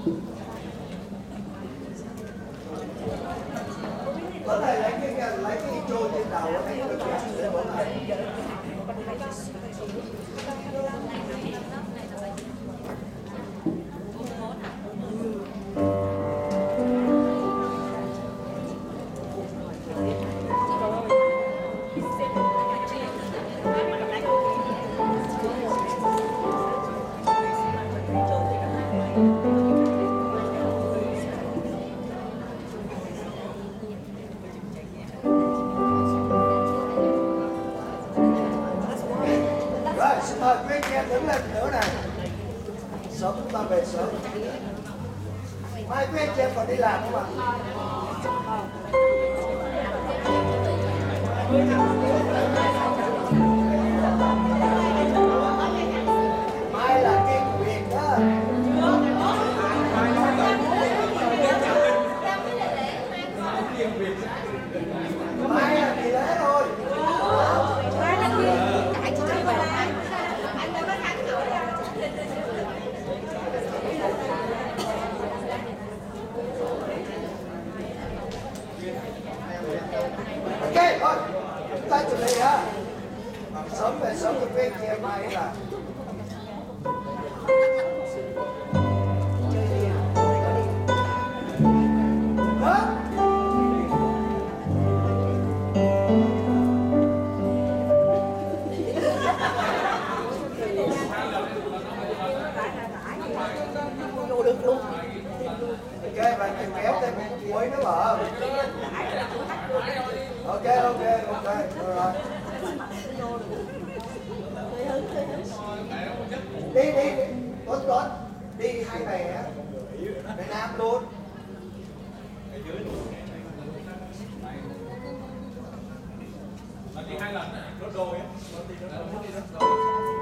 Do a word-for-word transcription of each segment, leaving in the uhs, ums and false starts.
Có thể lấy cái lấy cái intro trên đầu này để có thể Mời quý anh em đứng lên nữa này. Sớm chúng ta về sớm. Mai quý anh em còn đi làm không ạ? Mai là cái quyền đó. Mai là kỳ lễ thôi. Ok, thôi, chúng ta chuẩn bị ha. Sớm về sớm được bên kia mai là đó. Vô được luôn. Ok, bạn kéo thêm một cuối nữa mà. Ok, ok, ok, rồi. Đi, đi, đi, Tuấn, Tuấn, đi hai bè, bè Nam luôn. Đi hai lần á, rốt đôi á, đi rốt đôi, đi rốt đôi.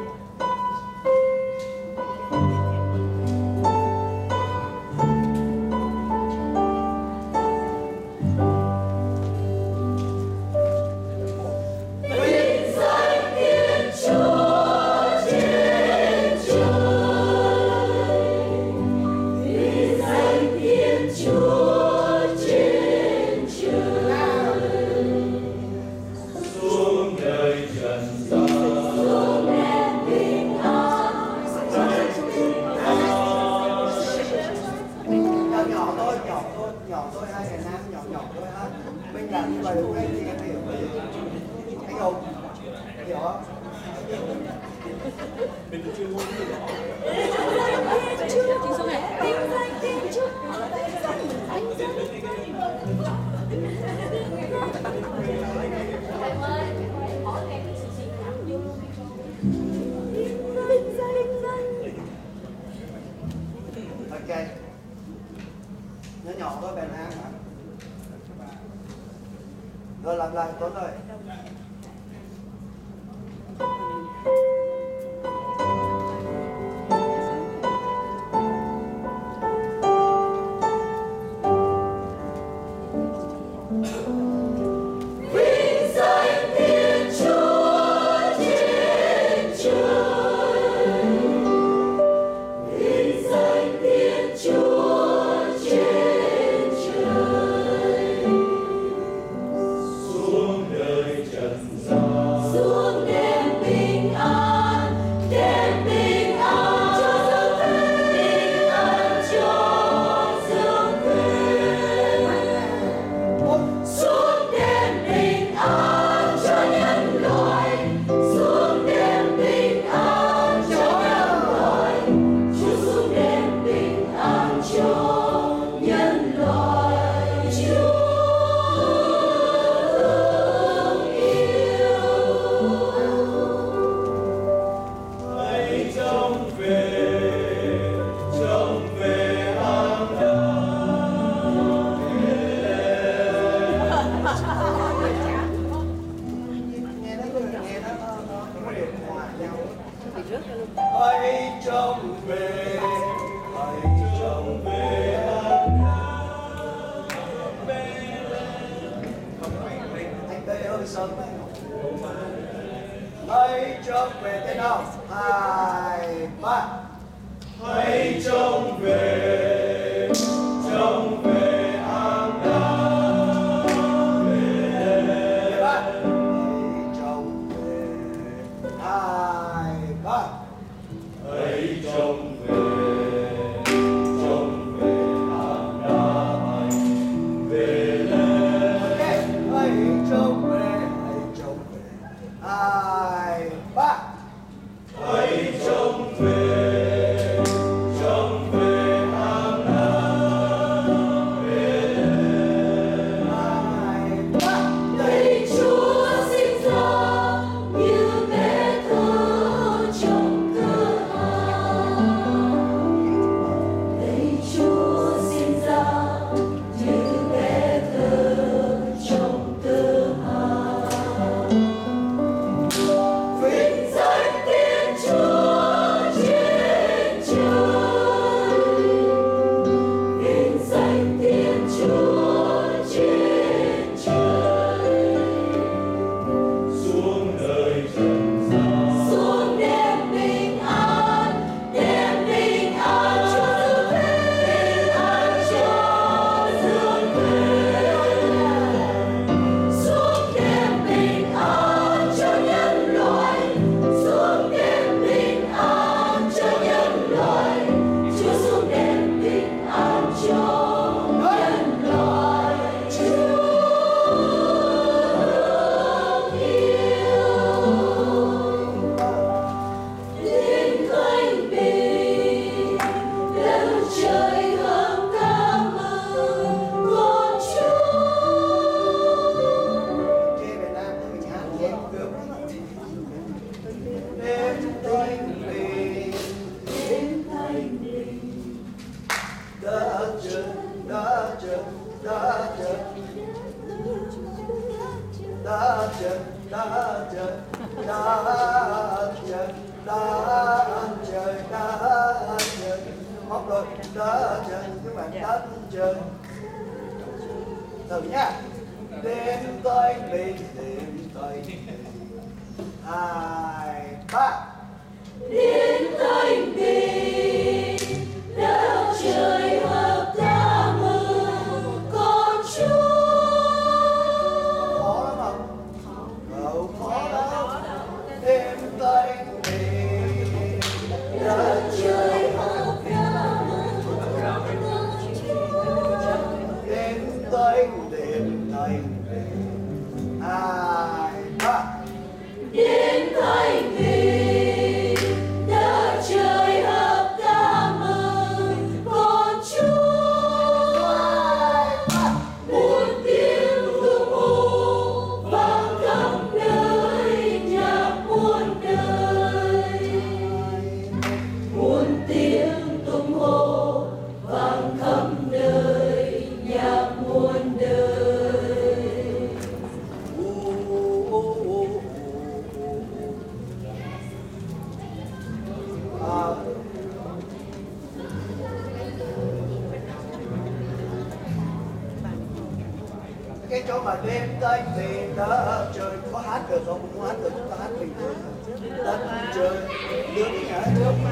Nó nhỏ thôi bèn hang hả? Rồi làm lại Tuấn ơi. Hãy trông về, hãy trông về anh đây hơi sớm đấy. Hãy trông về thế nào? Hai ba. Hãy trông về. đất trời, đất trời, đất trời, đất trời, đất trời, đất trời, đất trời, đất trời, móc rồi, đất trời, các bạn đất trời, từ nhá, đêm tới bên đêm tới, hai ba. Đến thanh bình đất trời hợp ta mừng con Chúa. Khó lắm không? Không khó đâu. Đêm thanh bình đất trời hợp ta mừng con Chúa. Đêm thanh đêm thanh bình hai ba. Đến thanh bình đất trời hợp ta mừng con Chúa. Một tiếng tung hô vang khắp nơi nhạc muôn đời. Một tiếng tung hô vang khắp nơi nhạc muôn đời. À, cái chỗ mà đêm tới thì đó trời có hát được không? Không hát được chúng ta hát bình thường. Đất trời đưa đi hả?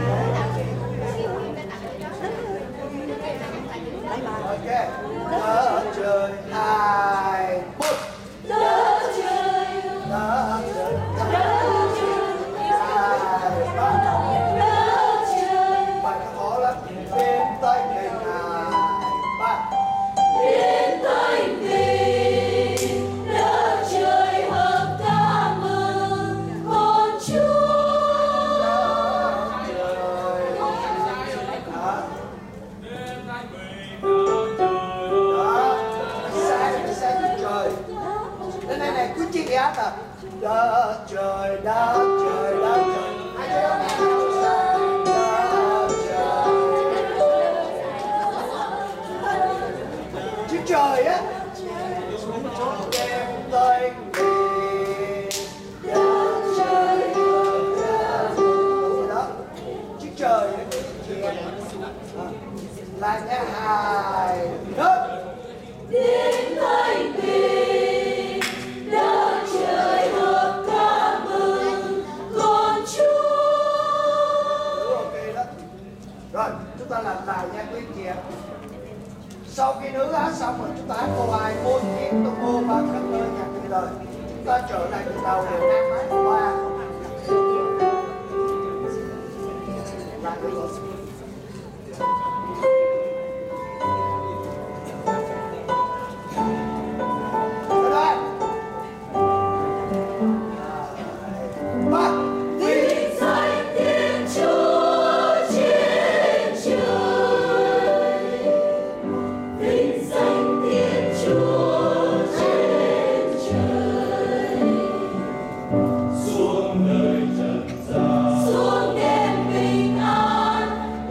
Ok, đất trời hai một. Đất trời, Đất trời đất trời, hai ba. đất trời. Bài nó khó lắm. Đêm tới thì hai ba. Đến thanh bình đất trời hợp ta mừng con Chúa. Này này cứ chị hát à. Đất trời, đất trời, đất trời. Hai đứa này đất trời. Chữ trời á. Đêm tới về. Đất trời. Đó. Chữ trời á. Lại nha, hai hết. Đến thanh bình đất trời hợp ta mừng con Chúa. Ok đó. Rồi, chúng ta làm lại nha quý chị em. Sau khi nữ hát xong rồi chúng ta hát câu hai môn tiếng tung hô vang khắp nơi nhạc muôn đời. Chúng ta trở lại từ đầu để hát mãi qua. Lại đi rồi. Vinh danh Thiên Chúa trên trời. Vinh danh Thiên Chúa trên trời. Xuống nơi trần gian. Xuống đêm bình an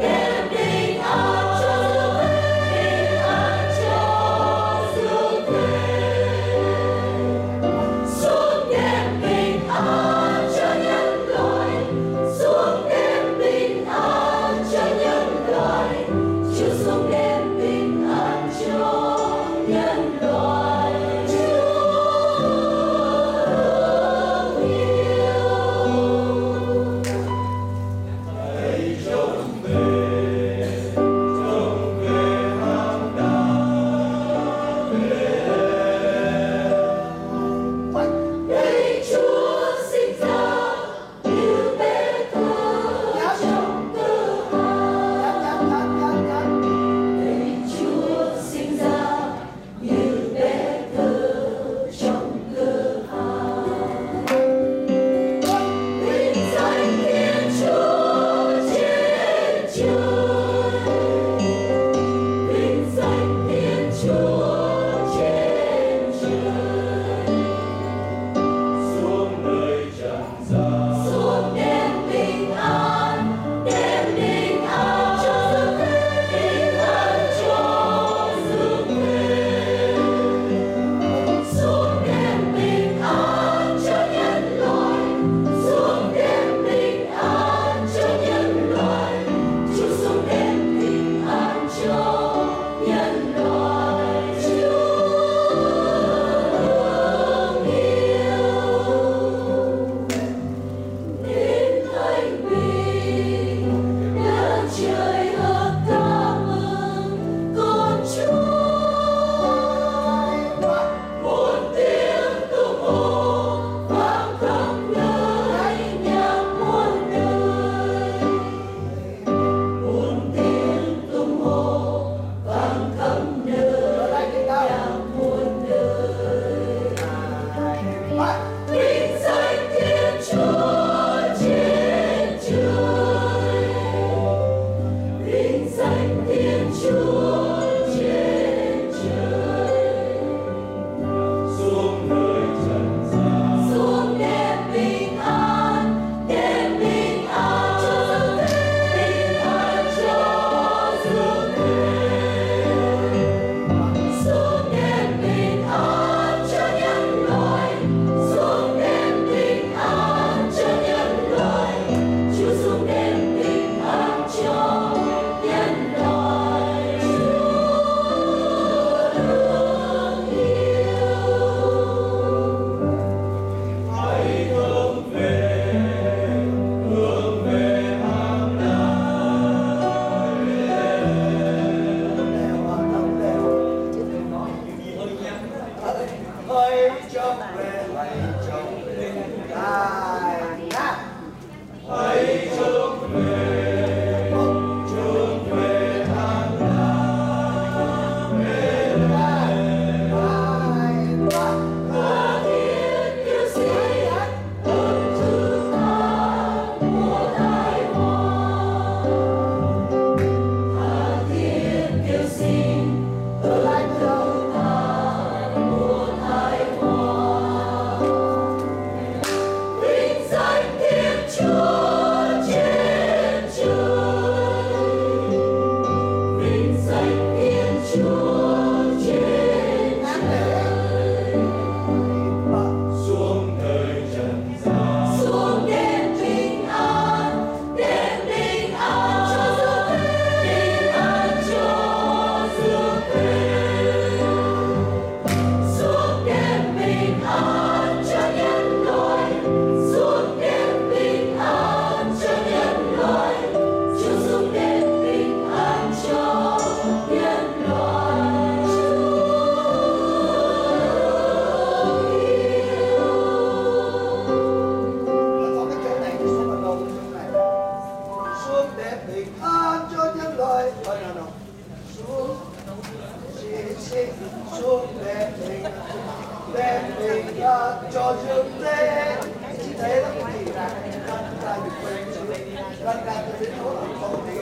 sinh xuống đền mình đền mình uh, cho dương thế chỉ thế là cái gì là chúng ta được quên sự gần gần đến nỗi là không thì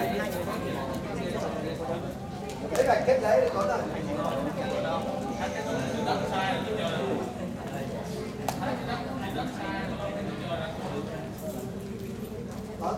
cái bài kết đấy có là có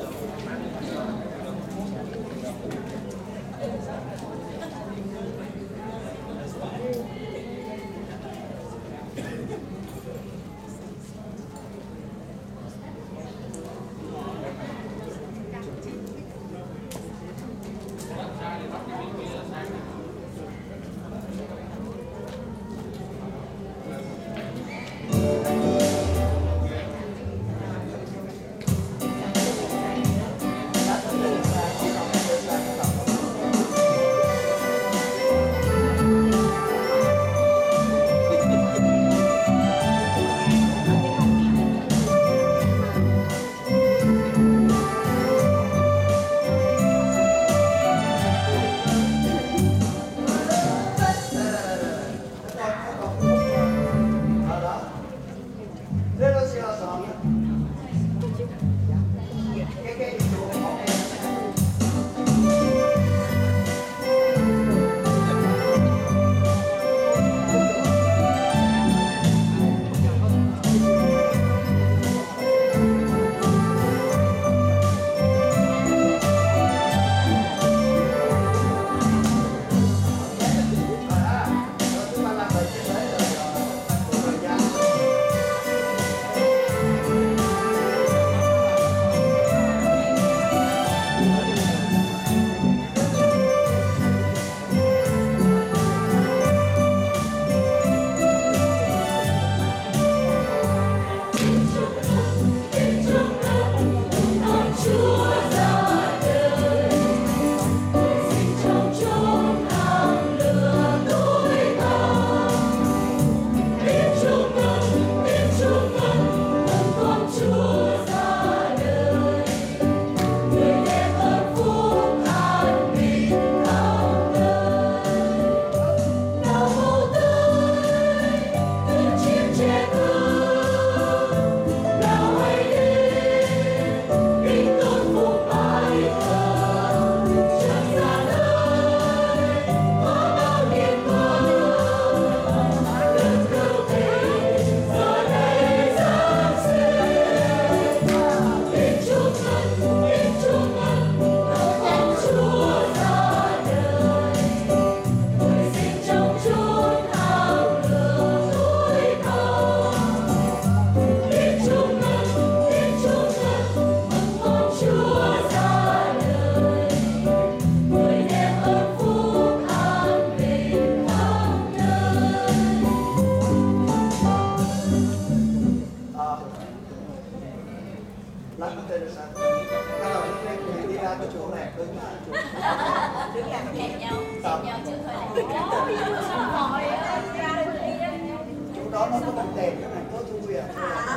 chỗ đó nó có bóng đèn cái này có vui à.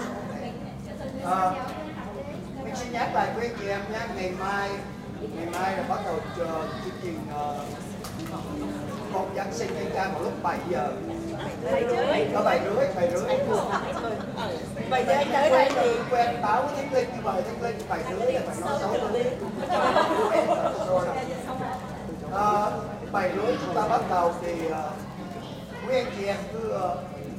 À, mình xin nhắc lại quý anh chị em nhé, ngày mai ngày mai là bắt đầu chương trình uh, một Giáng sinh anh ca vào lúc bảy giờ. Có bảy rưỡi, bảy rưỡi. Bảy rưỡi tới đây thì quen báo với Thánh Linh như vậy, Thánh Linh bảy rưỡi là phải nói xấu luôn. À, bảy rưỡi chúng ta bắt đầu thì uh, quý anh chị em cứ uh,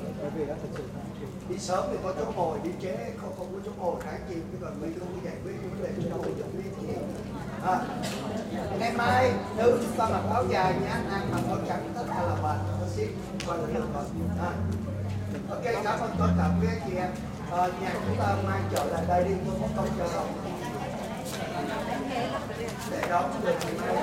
đi sớm thì có chỗ ngồi, đi trễ không không có chỗ ngồi khá nhiều, chứ còn mình không có giải quyết những vấn đề trong hội đồng quý anh chị. À, ngày mai nữ chúng ta mặc áo dài nhá, ăn mặc áo trắng tất cả là bạn nó ship qua được rồi. À, ok, cảm ơn tất cả quý anh chị em. À, nhà chúng ta mai trở lại đây đi mua một công cho đồng để đón được ngày mai.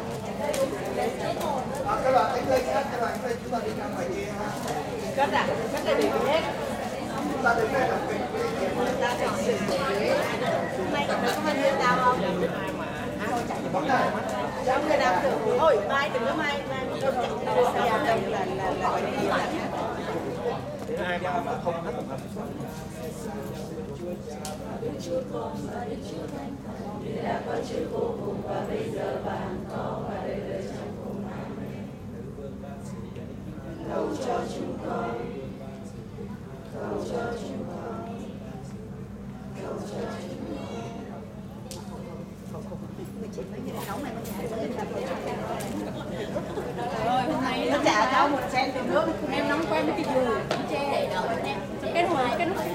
À, các bạn Thánh Linh á, các bạn Thánh Linh chúng ta đi ra ngoài kia ha. cất à, cất là đi hết. Chúng ta đứng đây làm việc với anh chị em. Ta chọn sự để mai có mình như tao không? Vẫn đây. Trong người nào được, ôi mai đừng có mai, mai tôi chọn đâu là là là là là ai mà mà không hết tổng hợp. Đức Chúa Con và Đức Chúa Thánh, như đã có trước vô cùng và bây giờ và hằng có và đời đời trong cùng. Amen. cho chúng con, cầu cho chúng con, cầu cho chúng con. Rồi hôm nay nó trả cho một chén từ nước em nóng quen với cái dừa che cái hoài cái nó